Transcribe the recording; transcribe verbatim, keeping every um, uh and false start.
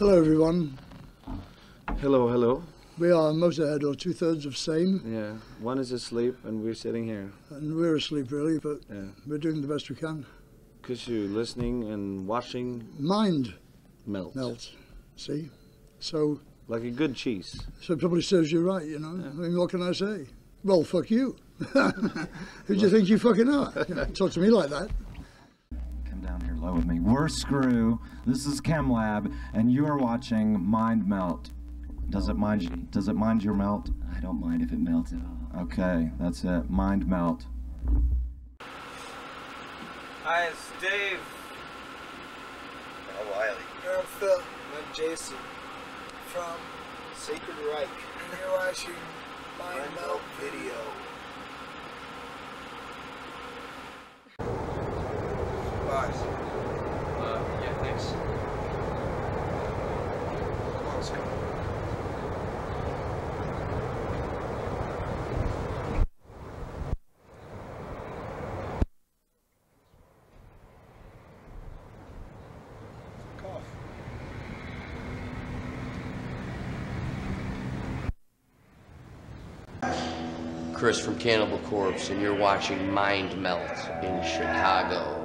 Hello everyone. Hello, hello. We are Motorhead, or two-thirds of sane. Yeah, one is asleep and we're sitting here. And we're asleep really, but yeah. We're doing the best we can. Because you're listening and watching... Mind melt. Melt, see? So... Like a good cheese. So it probably serves you right, you know? Yeah. I mean, what can I say? Well, fuck you. Who do you think you fucking are? You know, talk to me like that. Come down here low with me. We're Screw, this is ChemLab, and you are watching Mind Melt. Does it mind, does it mind your melt? I don't mind if it melts at all. Okay, that's it. Mind Melt. Hi, it's Dave. I'm Wiley. I'm Phil. I'm Jason. From Sacred Reich. And you're watching Mind, Mind Melt video. Bye. Uh, yeah, thanks. Come on, let's go. Chris from Cannibal Corpse, and you're watching Mind Melt in Chicago.